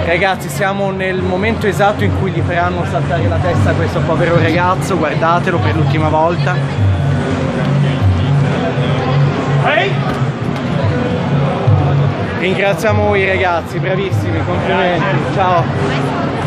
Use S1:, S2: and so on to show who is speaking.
S1: Ragazzi, siamo nel momento esatto in cui gli faranno saltare la testa a questo povero ragazzo, guardatelo per l'ultima volta. Ringraziamo i ragazzi, bravissimi, complimenti, ciao.